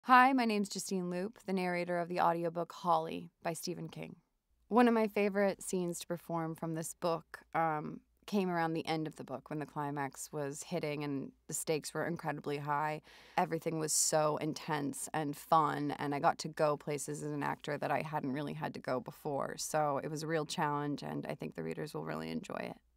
Hi, my name's Justine Lupe, the narrator of the audiobook Holly by Stephen King. One of my favorite scenes to perform from this book came around the end of the book when the climax was hitting and the stakes were incredibly high. Everything was so intense and fun, and I got to go places as an actor that I hadn't really had to go before. So it was a real challenge, and I think the readers will really enjoy it.